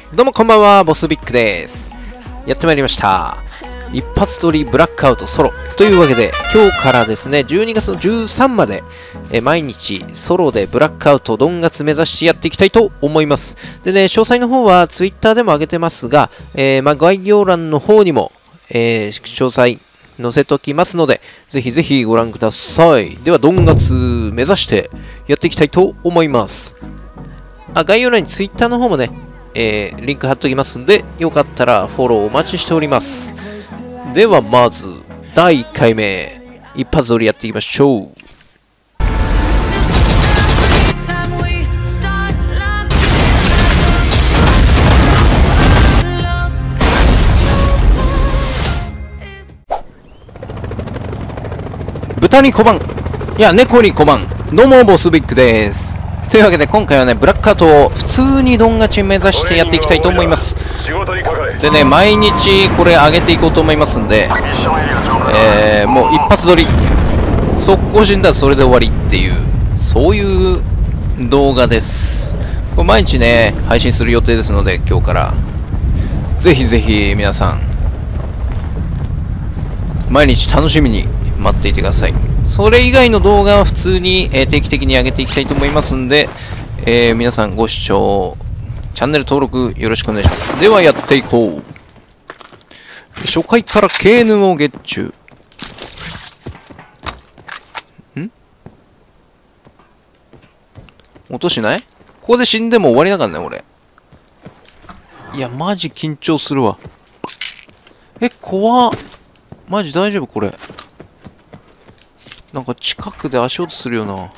どうもこんばんは、ボスビックです。やってまいりました。一発撮りブラックアウトソロというわけで、今日からですね、12月の13まで、毎日ソロでブラックアウトドンガツ目指してやっていきたいと思います。でね、詳細の方は Twitter でも上げてますが、概要欄の方にも、詳細載せときますので、ぜひぜひご覧ください。では、ドンガツ目指してやっていきたいと思います。概要欄に Twitter の方もね、リンク貼っときますんで、よかったらフォローお待ちしております。ではまず、第1回目、一発撮りやっていきましょう。豚に小判、いや、猫に小判、どうもボスビックです。というわけで今回はね、ブラックアウトを普通にドンガチ目指してやっていきたいと思います。でね、毎日これ上げていこうと思いますんで、もう一発撮り、速攻死んだらそれで終わりっていう、そういう動画です。これ毎日ね、配信する予定ですので、今日から。ぜひぜひ皆さん、毎日楽しみに待っていてください。それ以外の動画は普通に、定期的に上げていきたいと思いますんで、皆さんご視聴、チャンネル登録よろしくお願いします。ではやっていこう。初回から KN をゲッチュ。落としない？ここで死んでも終わりだからね、俺。いや、マジ緊張するわ。怖っ。マジ大丈夫これ。なんか近くで足音するよな。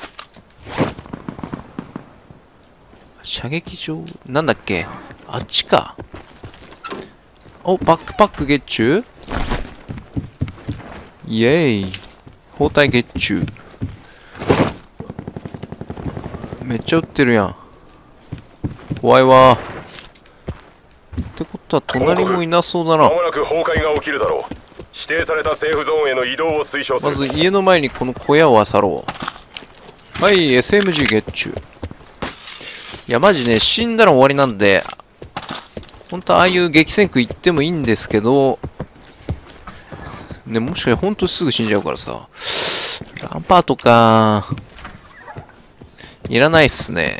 射撃場なんだっけ、あっちか。お、バックパックゲッチュイエーイ。包帯ゲッチュ。めっちゃ撃ってるやん。怖いわ。ってことは隣もいなそうだな。 まもなく崩壊が起きるだろう。指定されたセーフゾーンへの移動を推奨する。 まず家の前にこの小屋を漁ろう。はい、SMG ゲッチュ。いや、マジね、死んだら終わりなんで、本当はああいう激戦区行ってもいいんですけど、ね、もしかして本当にすぐ死んじゃうからさ。ランパートか。いらないっすね。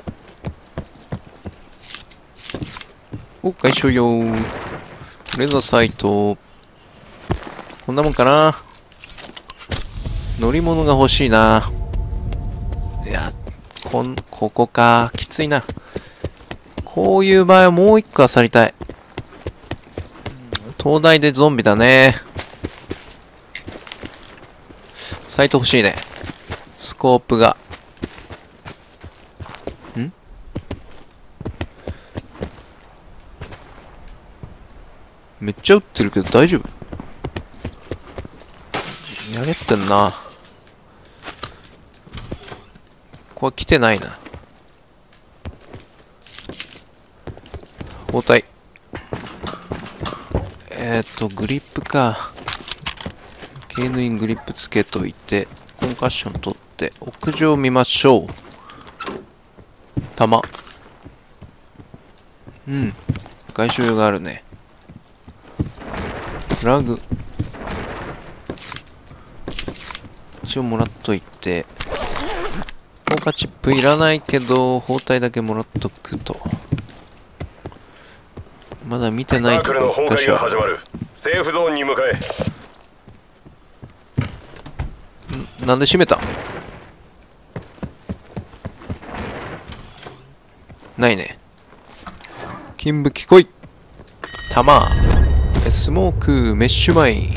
お、外傷用。レーザーサイト。こんなもんかな。乗り物が欲しいな。いや、ここか。きついな。こういう場合はもう一個漁りたい。灯台でゾンビだね。サイト欲しいね。スコープが。めっちゃ撃ってるけど大丈夫？やれってんな。これ来てないな。包帯。グリップか。KNイングリップつけといて、コンカッション取って、屋上見ましょう。弾。外傷用があるね。フラグ。一応もらっといて。効果チップいらないけど、包帯だけもらっとくと。まだ見てないところ崩壊が始まる。セーフゾーンに向かえ。なんで閉めた？ないね。金武器来い。弾。スモーク、メッシュマイン。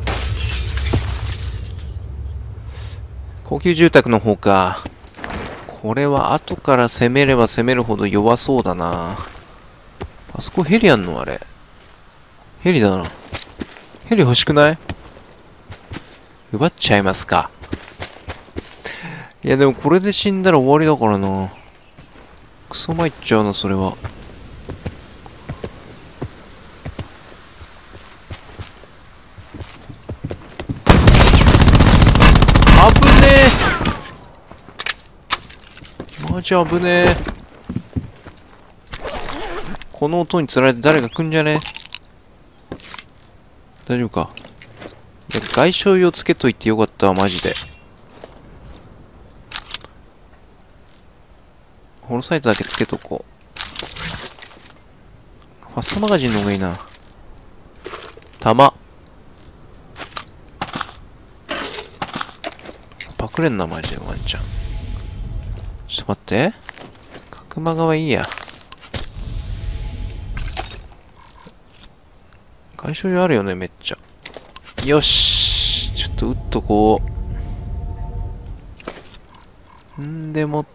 高級住宅の方か。これは後から攻めれば攻めるほど弱そうだな。あそこヘリあんのあれ。ヘリだな。ヘリ欲しくない？奪っちゃいますか。いやでもこれで死んだら終わりだからな。クソ参っちゃうな、それは。危ねえ。マジ危ねえ。 この音につられて誰か来んじゃね？大丈夫か？いや、外傷用つけといてよかったわ、マジで。ホロサイトだけつけとこう。ファストマガジンの方がいいな。弾。パクれんな、マジで、ワンちゃん。ちょっと待って。角間側いいや。外傷用あるよね、めっちゃ。よし。ちょっと撃っとこう。んでもって。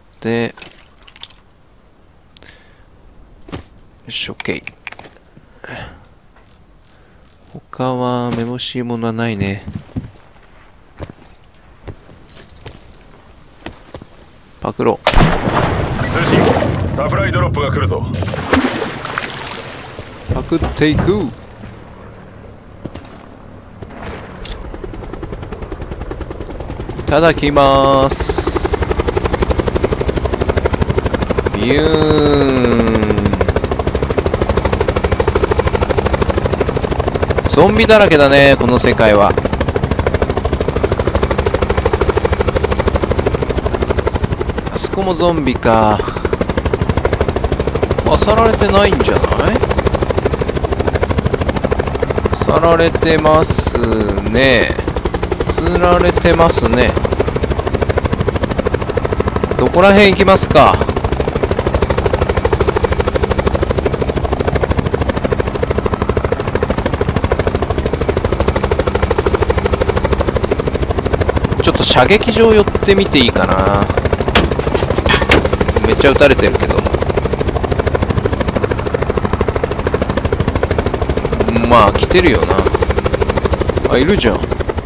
よし、オッケー。他はめぼしいものはないね。パクロ。 通信サプライドロップが来るぞ。 パクっていく。いただきまーす。ビューン。ゾンビだらけだね、この世界は。あそこもゾンビか。あ、さられてないんじゃない？さられてますね。釣られてますね。どこら辺行きますか？ちょっと射撃場寄ってみていいかな。めっちゃ撃たれてるけど。まあ来てるよな。あ、いるじゃん。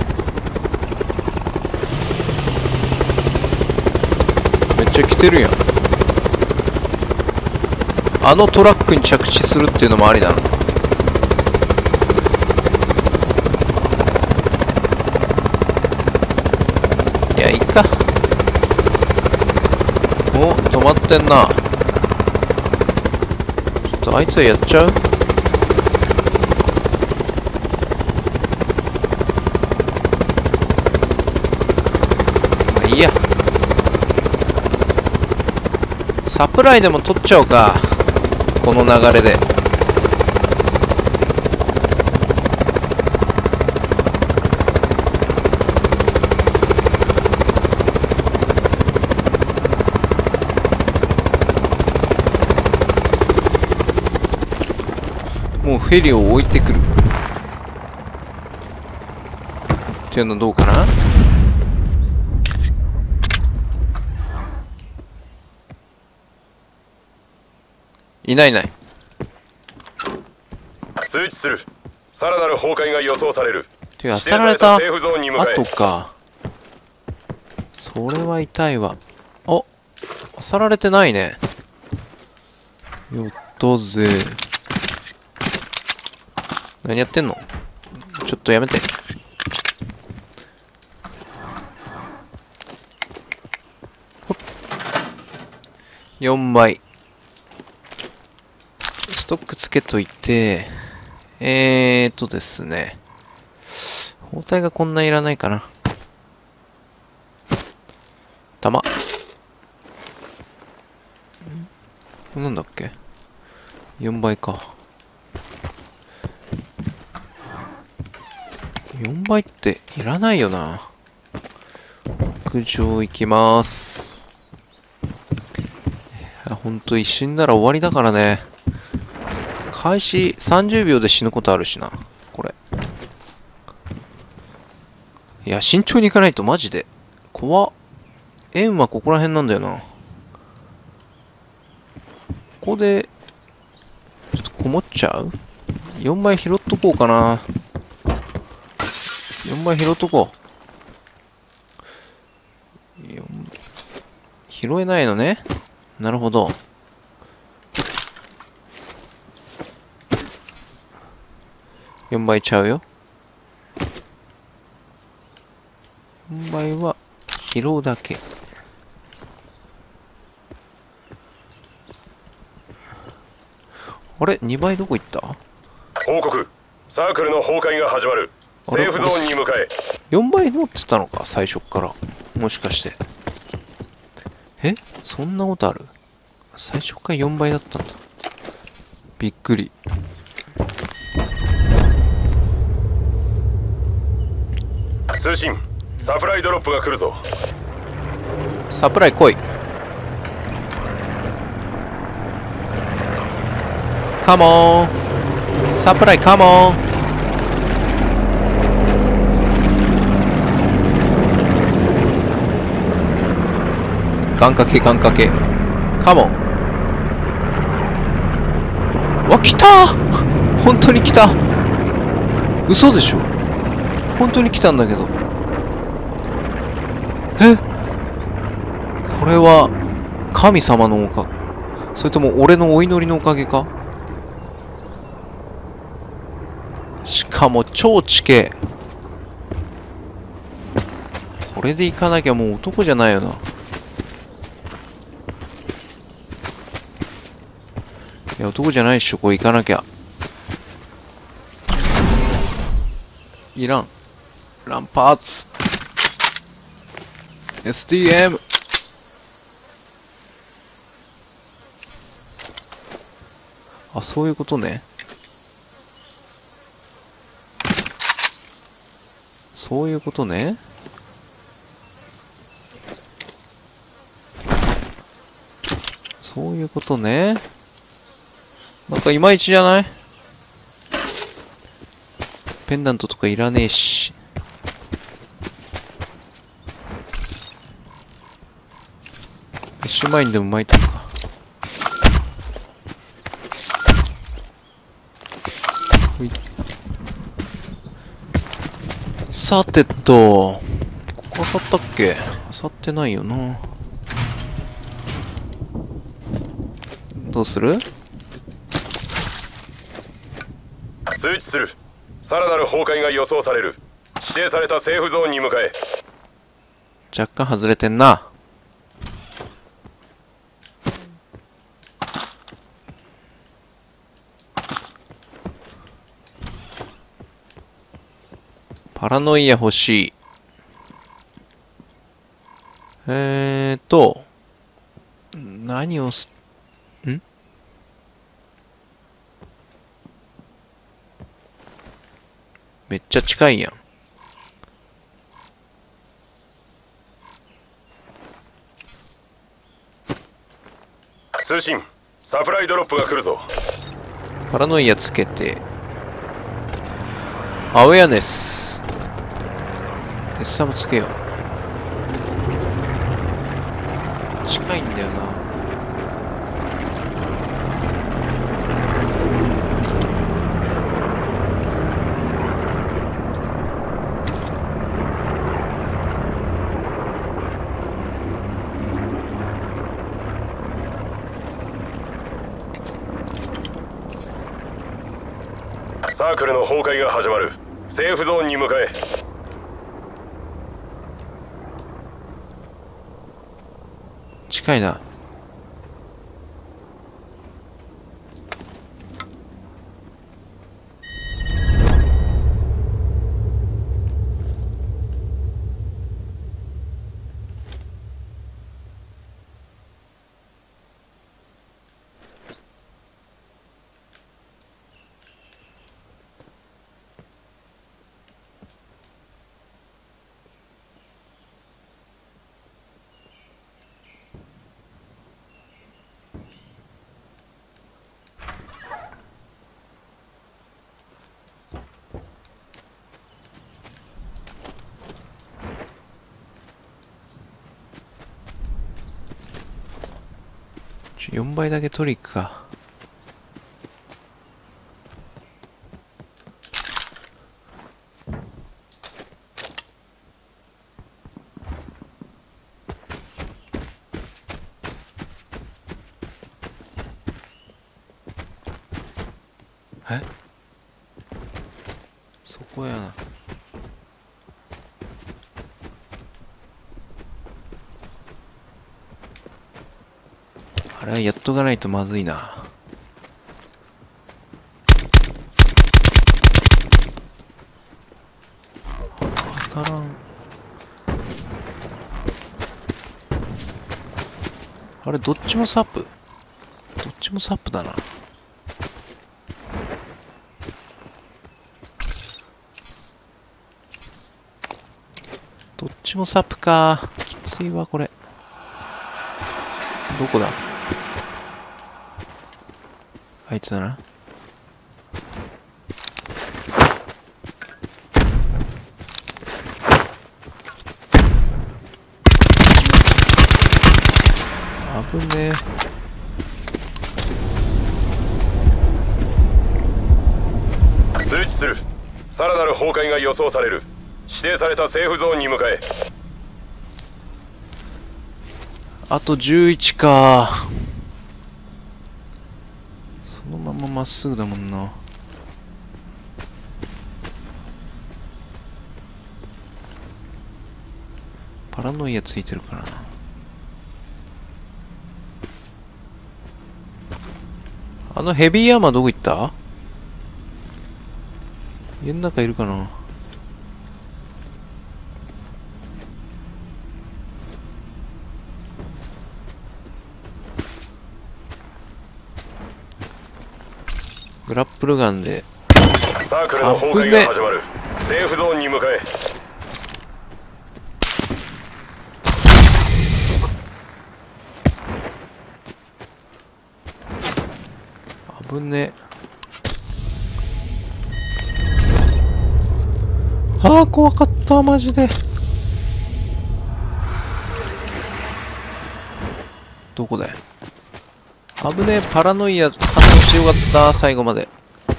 めっちゃ来てるやん。あのトラックに着地するっていうのもありだな。いや、いいか。お、止まってんな。ちょっとあいつはやっちゃう？まあいいや。サプライでも取っちゃおうか。この流れで。もうフェリーを置いてくるっていうのどうかな。いないいない。 通知する。さらなる崩壊が予想される。 てか、さられたセーフゾーンに向かえ。 後か。それは痛いわ。あ、さられてないね。よったぜ。何やってんの？ちょっとやめて。ほっ。4枚。ストックつけといて、ですね。包帯がこんないらないかな。弾。なんだっけ？ 4 倍か。4倍っていらないよな。屋上行きまーす。ほんと一瞬なら終わりだからね。開始30秒で死ぬことあるしな、これ。いや、慎重に行かないとマジで。怖っ。円はここら辺なんだよな。ここで、ちょっとこもっちゃう？ 4 倍拾っとこうかな。4倍拾っとこう。拾えないのね。なるほど。4倍ちゃうよ。4倍は拾うだけ。 あれ ?2 倍どこ行った？ 報告。サークルの崩壊が始まる。セーフゾーンに向かえ。 4倍持ってたのか最初から。もしかして。そんなことある？最初から4倍だったんだ。びっくり。 通信。サプライドロップが来るぞ。 サプライ来い。カモン。サプライカモン。願掛け願掛け。カモン。わ、来たー。本当に来た。嘘でしょ。本当に来たんだけど。これは神様のおか、それとも俺のお祈りのおかげか？しかも超地形。これで行かなきゃもう男じゃないよな。いや、男じゃないっしょ、これ行かなきゃ。いらん。ランパーツ。STM。あ、そういうことね。そういうことね。そういうことね。なんかいまいちじゃない？ペンダントとかいらねえし。フィッシュマインでも巻いとくか。ほい。さてと、ここ漁ったっけ？漁ってないよな。どうする？ 通知する。さらなる崩壊が予想される。指定されたセーフゾーンに向かえ。 若干外れてんな。パラノイア欲しい。何をめっちゃ近いやん。 通信。サプライドロップが来るぞ。 パラノイアつけて。アウェアネス。テッサもつけよう。近いんだよな。 サークルの崩壊が始まる。セーフゾーンに向かえ。 近いな。4倍だけ取り行くか。そこやな。あれはやっとかないとまずいな。 当たらん。あれ、どっちもサップ？どっちもサップだな。どっちもサップか。きついわ、これ。どこだ？あいつだな。危ねえ。通知する。さらなる崩壊が予想される。指定されたセーフゾーンに向かえ。 あと11か。そのまままっすぐだもんな。パラノイアついてるからな。あのヘビーアーマーどこ行った？家の中いるかな。グラップルガンで。 サークルの崩壊が始まる。セーフゾーンに向かえ。 危ね。ああ、怖かったマジで。どこだよ。危ねえ。パラノイア反応してよかった。最後まで。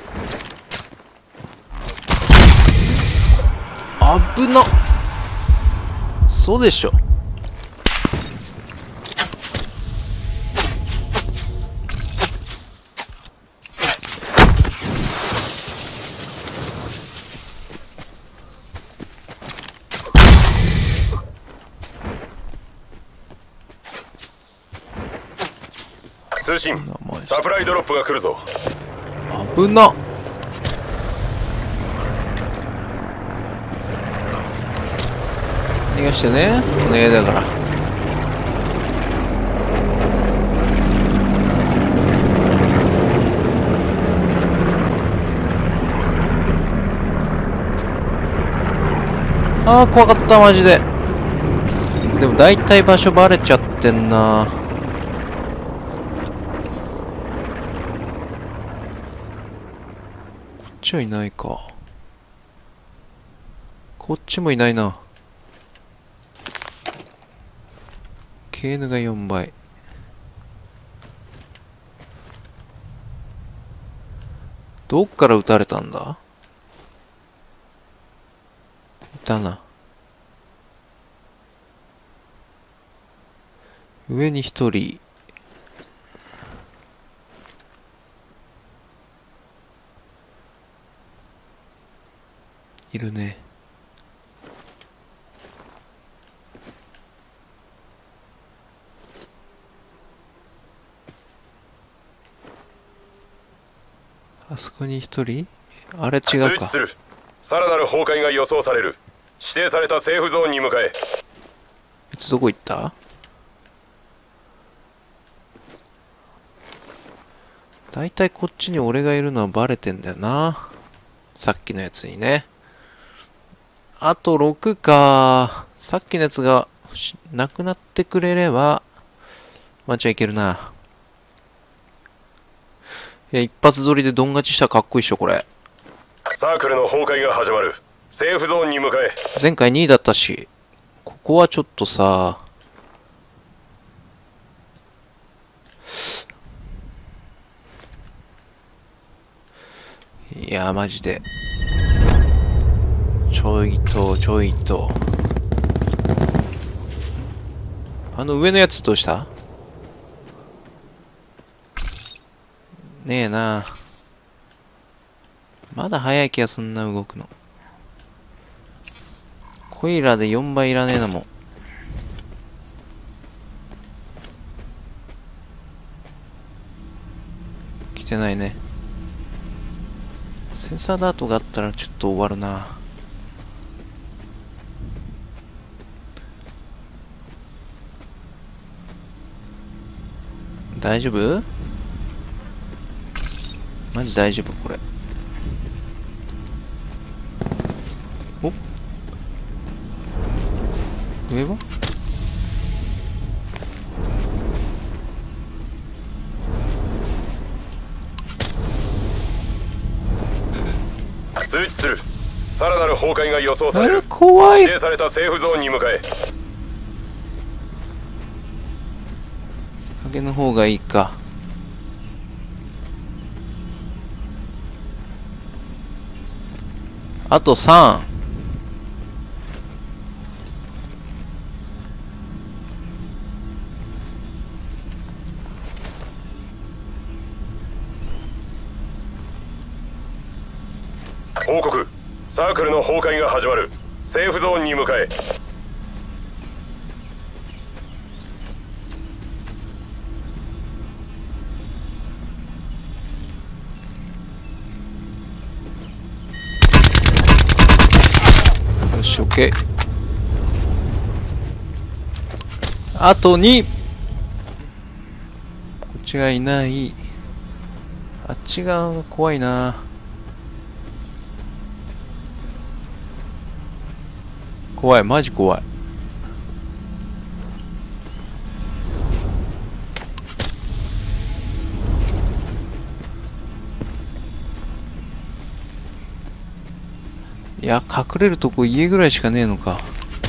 危な。そうでしょ。 通信、サプライドロップが来るぞ。 危な。逃がしてね。お願いだから。ああ、怖かったマジで。でも大体場所バレちゃってんな。こっちはいないか。こっちもいないな。KN が4倍。どっから撃たれたんだ？いたな。上に1人。いるね。あそこに1人？あれ違うか。 通知する。さらなる崩壊が予想される。指定されたセーフゾーンに向かえ。 いつどこ行った？だいたいこっちに俺がいるのはバレてんだよな。さっきのやつにね。あと6か。さっきのやつがなくなってくれれば、まあ、じゃあいけるな。いや、一発撮りでドン勝ちしたらかっこいいっしょ、これ。 サークルの崩壊が始まる。セーフゾーンに向かえ。 前回2位だったし、ここはちょっとさ、いや、マジで。ちょいと。あの上のやつどうした？ねえな。まだ早い気がすんな、動くの。コイラで4倍いらねえなもん。来てないね。センサーダートがあったらちょっと終わるな。 大丈夫？マジ大丈夫これ。お？上は？ 通知する。さらなる崩壊が予想される。 怖い。 指定されたセーフゾーンに向かえ。 影の方がいいか。あと3。 報告。サークルの崩壊が始まる。セーフゾーンに向かえ。 よし、OK。あと2。こっちがいない。あっち側が怖いな。怖い、マジ怖い。いや、隠れるとこ家ぐらいしかねえのか。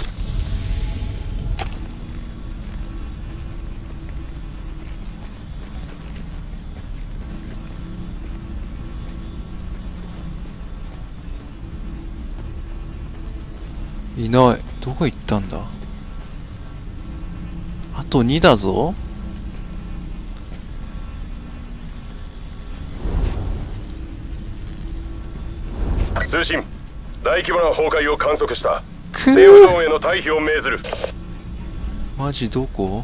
いない。どこ行ったんだ？あと2だぞ。 通信。大規模な崩壊を観測した。セーフゾーンへの退避を命ずる。 マジどこ？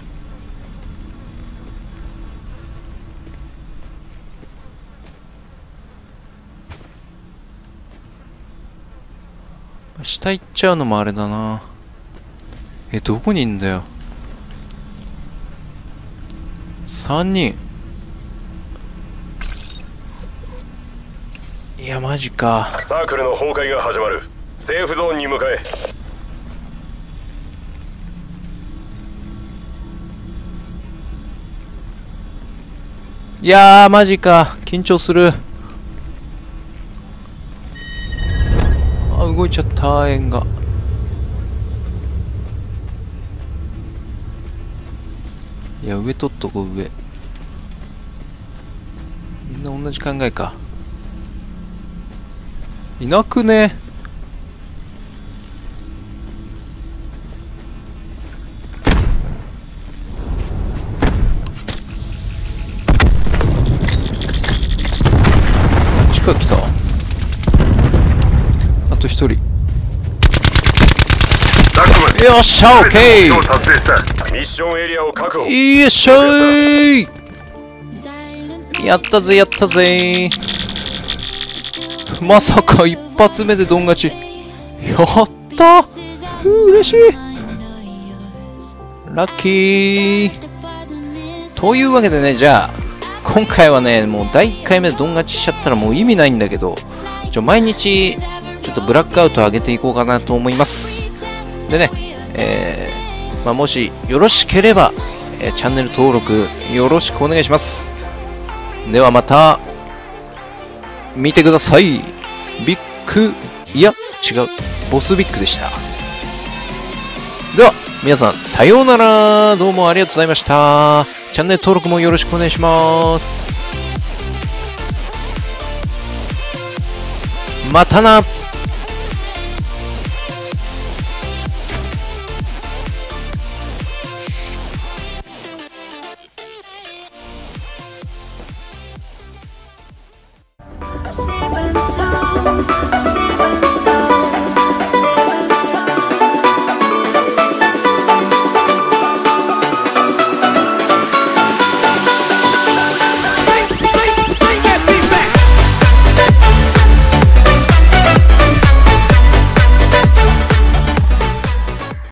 下行っちゃうのもあれだな。どこにいんだよ。3人。いや、マジか。 サークルの崩壊が始まる。セーフゾーンに向かえ。 いやー、マジか。緊張する。あ、動いちゃった、円が。いや、上取っとこう、上。みんな同じ考えか。いなくね？近く来た。あと1人。よっしゃ、オッケー。 ミッションエリアを確保。 よっしゃー。やったぜ、やったぜ。まさか一発目でドン勝ち。やったー。嬉しい。ラッキー。というわけでね、じゃあ今回はね、もう第1回目でドン勝ちしちゃったらもう意味ないんだけど、毎日ちょっとブラックアウト上げていこうかなと思います。でね、もしよろしければ、チャンネル登録よろしくお願いします。ではまた見てください。ビッグ、いや違う、ボスビッグでした。では皆さんさようなら。どうもありがとうございました。チャンネル登録もよろしくお願いします。またな。